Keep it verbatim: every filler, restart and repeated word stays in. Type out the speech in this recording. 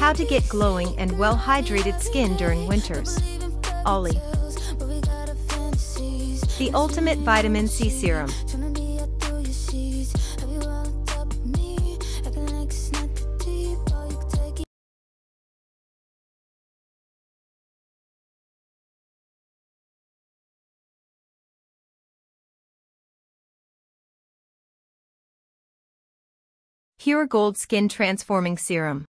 How to get glowing and well-hydrated skin during winters. AULI. The ultimate vitamin C serum. Pure Gold Skin Transforming Serum.